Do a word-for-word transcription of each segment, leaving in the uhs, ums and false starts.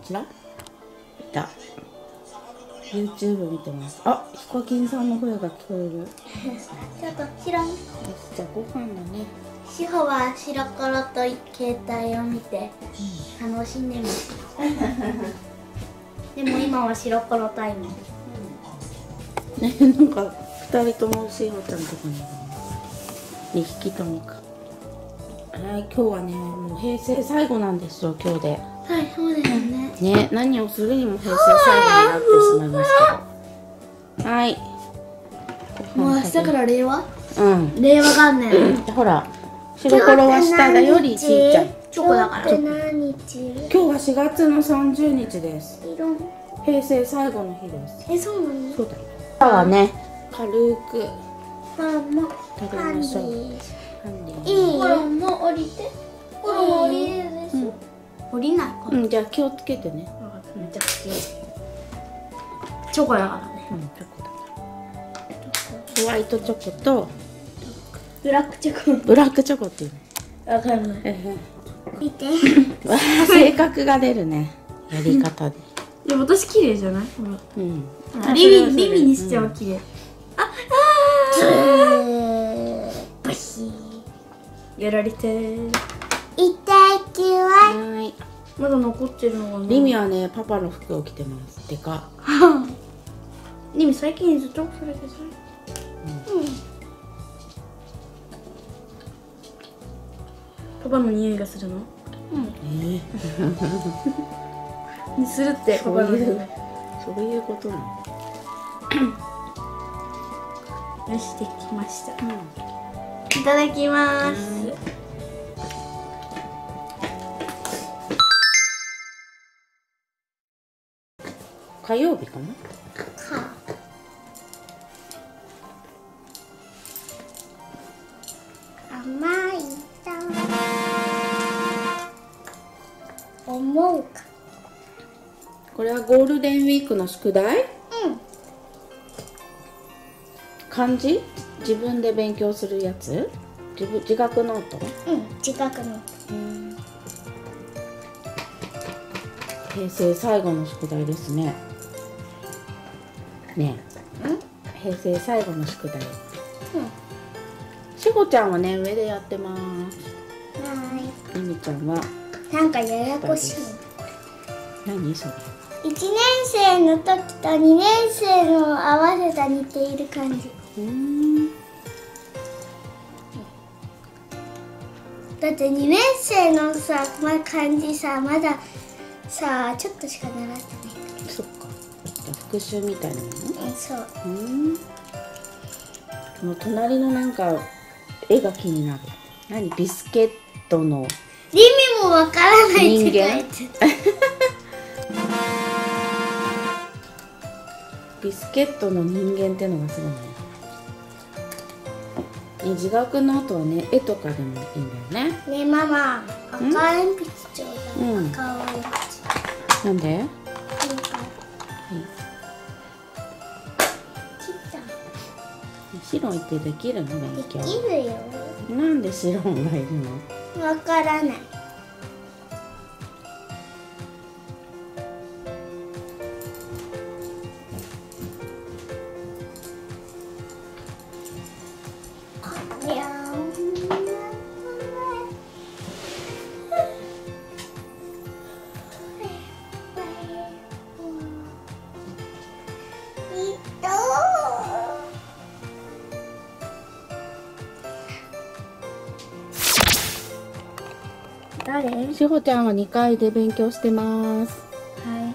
ちらいた。 YouTube 見てます。あ、ヒカキンさんの声が聞こえる。 ちょっと知らん。 よし、じゃあご飯だね。 志保は白黒と携帯を見て楽しんでます。でも今は白黒タイム。 ね、なんか二人とも志保ちゃんとこににひきともか。はい、今日はね、もう平成最後なんですよ、今日で。 はい、そうですね。 ね、何をするにも平成最後になってしまいますけど。はい。 もう明日から令和？ うん。 令和元年。 ほら、白黒は下だよりちーちゃん。 チョコだから。 今日はしがつのさんじゅうにちです。平成最後の日です。 え、そうなの？ そうだよ。今日はね、軽くパンも食べましょう。 ハンディ。いい？コロンも降りて。コロンも降りれるでしょ？降りないか。 うん、じゃあ気をつけてね。 めちゃくちゃチョコだからね。 うん、チョコだから。ホワイトチョコとブラックチョコ。 ブラックチョコっていうわかんない。見て。 わあ、性格が出るね。やり方で。 いや、私綺麗じゃない？ うん。 リビリビにしては綺麗。あ、ああ。バシやられて。いただきます。 はい。 まだ残ってるのがね。 リミはね、パパの服を着てます。でか。 リミ最近ずっとそれでそれ。うん。パパの匂いがするの？うん。ええ。にするってパパの匂い。 そういうことなの。 よし、できました。うん、いただきます。 火曜日かな。 か。甘いだ。思うか。 これはゴールデンウィークの宿題？うん。漢字？自分で勉強するやつ？自分自学ノート？ うん、自学ノート。 平成最後の宿題ですね。ねえ。平成最後の宿題。うん。しほちゃんはね、上でやってます。はい。りみちゃんは。 なんかややこしい。 何それ。 いちねん生の時とにねん生の合わせた似ている感じ。うん。だってにねん生のさ、まあ、漢字さ、まださ、ちょっとしか習ってない。 そっか。じゃあ復習みたいなの？うん、 そう。 うん。その隣のなんか絵が気になる。何？ビスケットの。 リミもわからないって書いてた。 ビスケットの人間ってのがすごいね。自学ノートはね、絵とかでもいいんだよね。 ねえママ、赤鉛筆ちょうだい。うん、赤鉛筆。 なんで？はい。シロンってできるの勉強？ できるよ。 なんでシロンがいるの？ わからない。誰？ しほちゃんはにかいで勉強してます。 はい。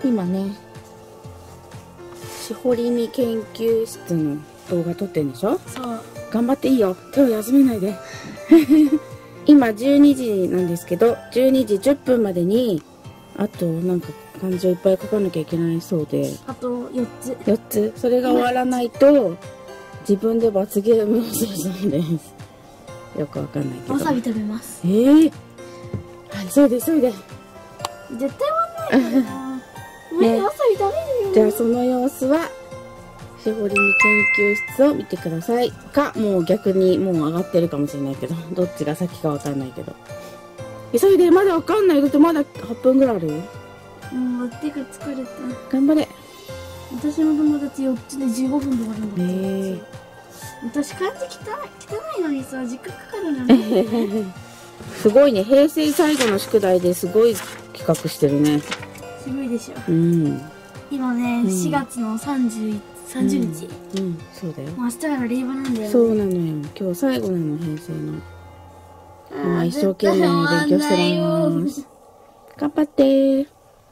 今ね、しほりみ研究室の動画撮ってんでしょ？そう。頑張っていいよ。手を休めないで。今じゅうにじなんですけど、じゅうにじじゅっぷんまでにあとなんか漢字をいっぱい書かなきゃいけないそうで。 あとよっつ。 よっつ。それが終わらないと自分で罰ゲームをするそうです。よくわかんないけど。 わさび食べます。 えー、はい、そうです、そうです。 絶対終わんないからな。ね、わさび食べるよ。 じゃあその様子はしほりみ研究室を見てください。か、もう逆にもう上がってるかもしれないけど、どっちが先かわかんないけど。急いで、まだわかんない。だってまだはっぷんぐらいあるよ。 もう手が疲れた。 頑張れ。 私の友達よっつでじゅうごふんで終わるんだって。 へえ。 私漢字汚い汚いのにさ時間かかるのね。 すごいね。平成最後の宿題ですごい企画してるね。 すごいでしょ。 うん。 今ね、うん、しがつのさんじゅうにち。 うん、うん、そうだよ。 もう明日から令和なんだよね。 そうなのよ。今日最後なの、平成の。今一生懸命勉強してます。頑張ってー。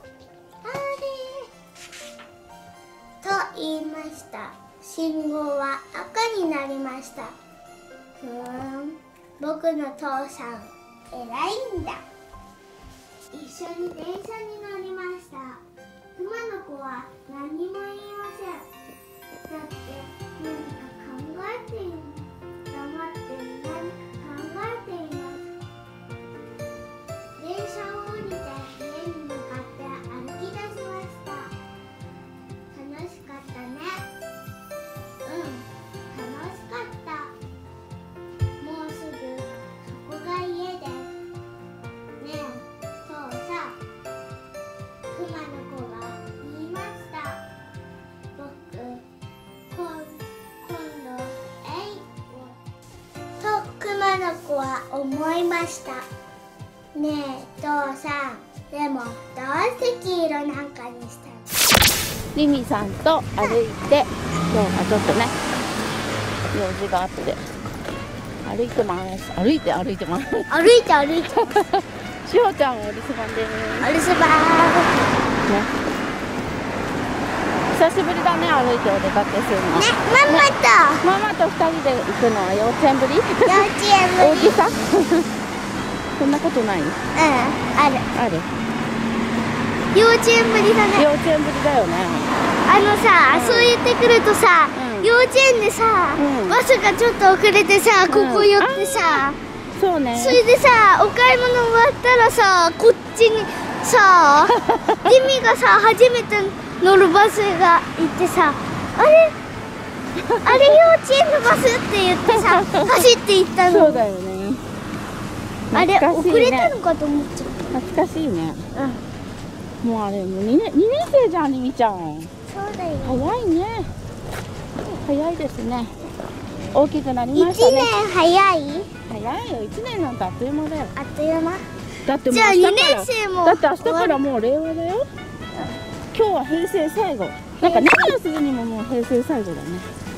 と言いました。信号は赤になりました。ふーん、僕の父さん偉いんだ。一緒に電車に乗りました。熊の子は何も言いません。だって何か考えている。黙って何か考えています。電車を降りて家に向かって歩き出しました。楽しかったね。うん、楽しかった。もうすぐそこが家です。ねえ、父さん。熊の子が言いました。僕、こん、今度、えいを。と、熊の子は思いました。ねえ、父さん。でも、どうして黄色なんかにしたの？ リミさんと歩いて、今日はちょっとね、用事があって、歩いてます。歩いて歩いてます。 歩いて歩いて。 しほちゃんお留守番です。 お留守番。 ね。久しぶりだね、歩いてお出かけするの。 ね、ママと。 ママと二人で行くのは幼稚園ぶり？ 幼稚園ぶり。 大きさ？そんなことない？うん、 ある。 ある。 幼稚園ぶりだね。 幼稚園ぶりだよね。 あのさ、うん、そう言ってくるとさ、うん、幼稚園でさ、うん、バスがちょっと遅れてさ、ここ寄ってさ、 うん、そうね。 それでさ、お買い物終わったらさ、こっちにさ、リミがさ、初めて乗るバスが行ってさ、あれあれ幼稚園のバスって言ってさ、走って行ったの。 そうだよね。 あれ、遅れたのかと思っちゃった。 懐かしいね。 うん。 もうあれもうにねん生じゃん、りみちゃん。 そうだよ。 早いね。早いですね。大きくなりましたね。 いちねん早い？ 早いよ。いちねんなんてあっという間だよ。 あっという間？ だってもうじゃあにねん生も。 だって明日からもう令和だよ。今日は平成最後。なんか何をするにももう平成最後だね。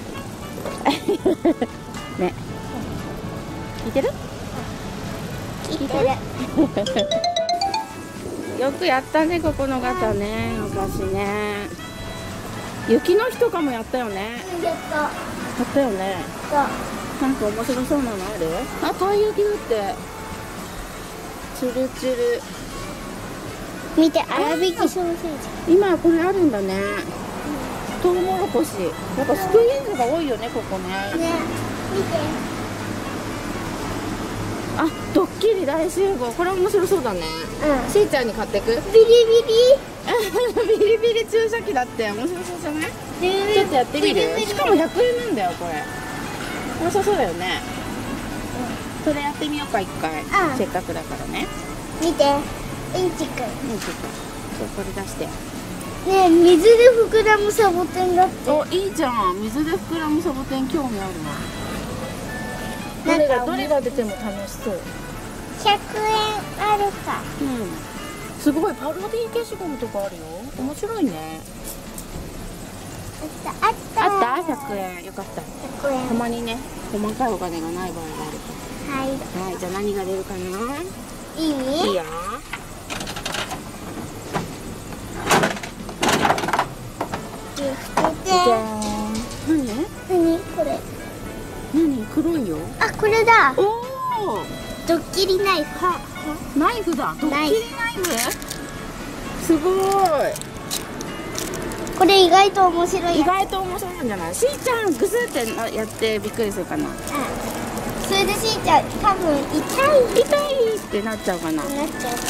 ね。聞いてる？ 聞いてる。 よくやったね、ここのガチャね、昔ね。雪の日とかもやったよね。 やった。 やったよね。なんか面白そうなのある？あ、たい焼きだって。チュルチュル。 見て、粗挽きソーセージ。今これあるんだね。トウモロコシ。やっぱスクイーンズが多いよね、ここね。 ね、見て。 あ、ドッキリ大集合。これ面白そうだね。うん。しーちゃんに買ってく？ビリビリ。ビリビリ注射器だって。面白そうじゃない？ちょっとやってみる？しかもひゃくえんなんだよ、これ。面白そうだよね。うん。それやってみようか、一回。うん。せっかくだからね。 見て。インチくん。インチくん。 そう、これ出して。 ねえ、水で膨らむサボテンだって。 お、いいじゃん。水で膨らむサボテン興味あるわ。どれがどれが出ても楽しそう。 ひゃくえんあるか。 うん。すごいパロディ消しゴムとかあるよ。面白いね。 あったあった。 あったひゃくえん。よかった。ひゃくえん。たまにね、細かいお金がない場合があるから。はい。はい。じゃあ何が出るかな。 いい？ いいよ。 ギフトで。じゃーん。 何？ 何これ？ 何？黒いよ。 あ、これだ。 おお。 ドッキリナイフ。 は、ナイフだ。ドッキリナイフ？すごい。 これ意外と面白い。 意外と面白いんじゃない？しーちゃんグスってやってびっくりするかな。うん。 それでしーちゃん多分痛い痛いってなっちゃうかな。なっちゃう。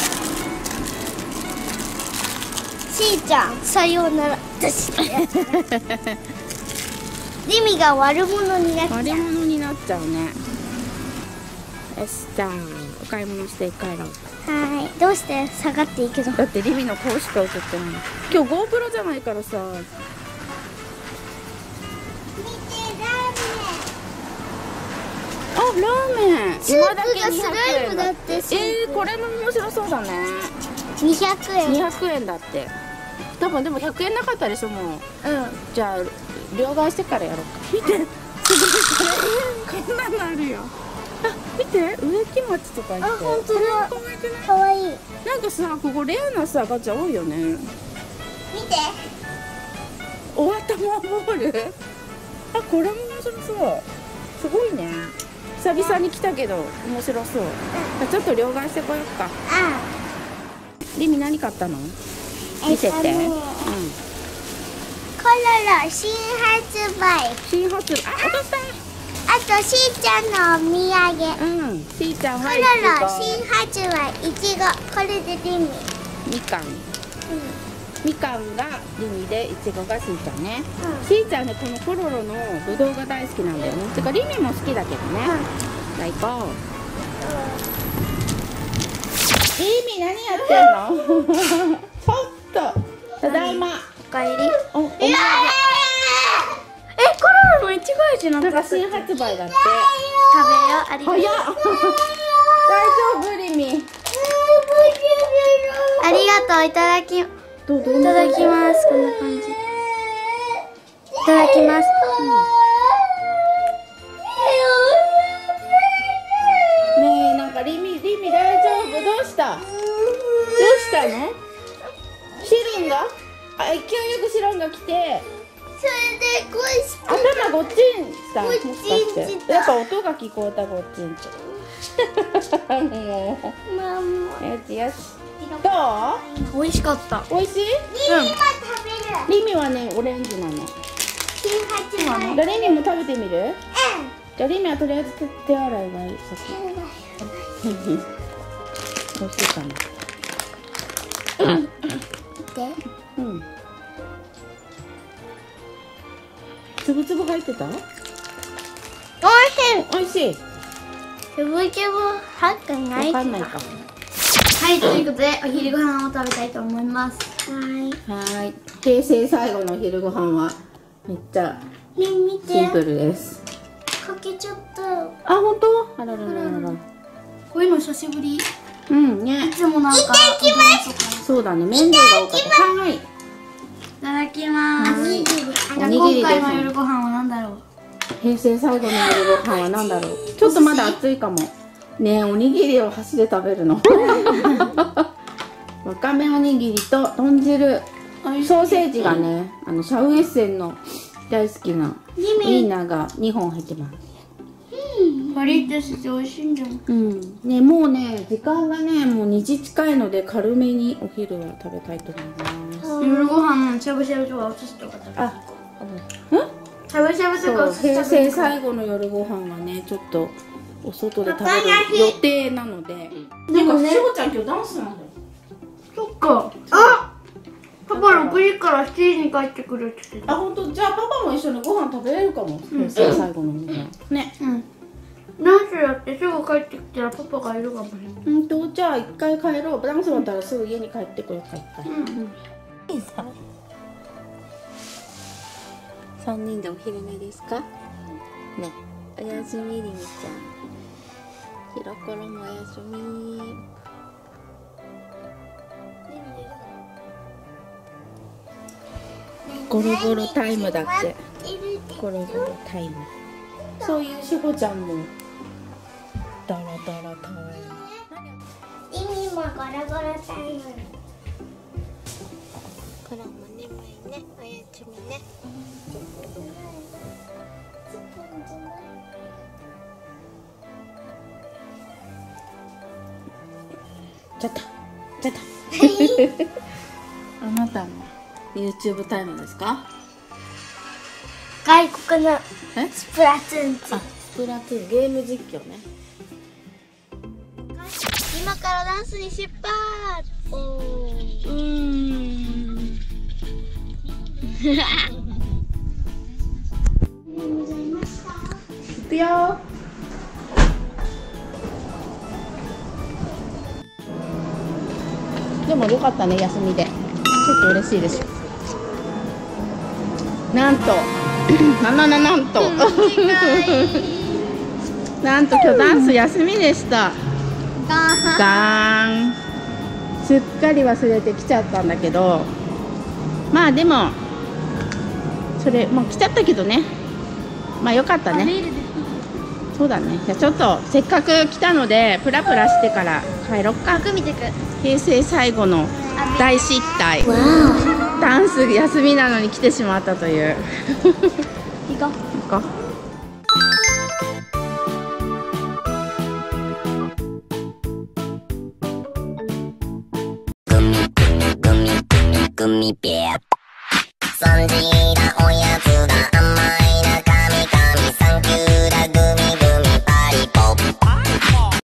しーちゃんさようなら。リミが悪者になっちゃう。 悪者になっちゃうね。よし、じゃあ買い物して帰ろう。 はい。どうして下がっていくの？ だってリミの顔しか映ってない。今日 GoPro じゃないからさ。 見て、ラーあ、ラーメン。 スープがスライムだってスープえー、これも面白そうだね。 メン。にひゃくえん。 にひゃくえんだって。多分でもひゃくえんなかったでしょもう。 うん。 じゃあ両替してからやろうか。見て。すごいこれ。こんなのあるよ。あ、見て、植木鉢とか言って。 あ、本当だ。 可愛くない？ かわいい。 なんかさ、ここレアなさガチャ多いよね。 見て。 終わったマンボール。あ、これも面白そう。すごいね。久々に来たけど面白そう。じゃあちょっと両替してこようか。 あリミ何買ったの？ あ。 見せて。 えっとねうん。 コロロ新発売。 新発売。あ、当たっあとしーちゃんのお土産。 た。うん。しーちゃんコはロロいち新発売いちご。これでリミ。 ご。みかん。みかんがリミでいちごがしーちゃんね。 うんしーちゃんね、このコロロのぶどうが大好きなんだよね。てかリミも好きだけどね。じゃあ行こう。リミ何やってんの？ちょっと。ただいま。 おかえり。 お、お土産。 え、コロロのいちご味のなんか新発売だって。 食べよ。ありがとう。 早っ。大丈夫リミ。 ありがとう。いただき。いどうどうただきます。こんな感じ。いただきます。 ねえ、なんかリミリミ大丈夫？どうした？どうしたの？シロンが？あ、勢いよくシロンが来てそれでこうし頭ごっちんした。もしかごっちんしてしたやっぱ音が聞こえたごっちんって。もママ。 うよしよし。どう？ 美味しかった。 美味しい？ リミも食べる。 リミはねオレンジなの。 新発売。 じゃあリミも食べてみる？ うじゃあリミはとりあえず手手洗いがいい。先。美味しいかな。 ん。で。 うん。つぶつぶ入ってた？ おいしい。 美味しい。 つぶつぶ入ってない。 わかんないか。 はい、ということでお昼ご飯を食べたいと思います。はい。 はーい。平成最後のお昼ご飯はめっちゃね、見て。 シンプルです。 かけちゃった。 あ、本当？あららららら。 こういうの久しぶり。いうんね。 つもなんか。いただきます。 そうだね。麺類が多かった。はい。 いただきます。 はいじゃあおにぎりです今回の夜ご飯は何だろう。 平成最後の夜ご飯は何だろう。ちょっとまだ暑いかも。ねえ、おにぎりを箸で食べるの。わかめおにぎりと豚汁。ソーセージがね、あのシャウエッセンの大好きなウインナーがにほん入ってます。 パリッとして美味しいんじゃん。 うん。ね、もうね、時間がね、もうにじ近いので軽めにお昼は食べたいと思います。 夜ご飯しゃぶしゃぶとかお寿司とか食べる。 あ、うん？ しゃぶしゃぶとかおそう、 寿司平食べる。 成最後の夜ご飯はね、ちょっとお外で食べる予定なので。 でもねしおちゃん今日ダンスなんだよ。 そっか。あ、パパろくじからしちじに帰ってくるって言ってた。 あ、本当。じゃあパパも一緒にご飯食べれるかも。平成最後のご飯。ね。 うん。ダンスやってすぐ帰ってきたらパパがいるかもしれない。 うんと、じゃあ一回帰ろう。ダンス終わったらすぐ家に帰ってこようか、一回。 うん。 いいですか？三人でお昼寝ですか？ね。おやすみりみちゃん。ひろころもおやすみ。ゴロゴロタイムだって。ゴロゴロタイム。そういうしほちゃんも。ダラダラタイム。 意味もゴロゴロタイム。 コロも眠いね。おやすみね。ちょっと、ちょっと。あなたも YouTube タイムですか？ 外国のえ？ スプラトゥーンツー。 あ、スプラトゥーンゲーム実況ね。 今からダンスに出発。おー。 うーん。行くよ。 でもよかったね、休みで。ちょっと嬉しいです。なんとななななんとなんと今日ダンス休みでした。ガーン。すっかり忘れてきちゃったんだけど、まあでもそれもう来ちゃったけどね、まあよかったね。そうだね。じゃあちょっとせっかく来たのでプラプラしてから帰ろっか。平成最後の大失態。ダンス休みなのに来てしまったという。行こう行こう。 グミグミグミグミベア。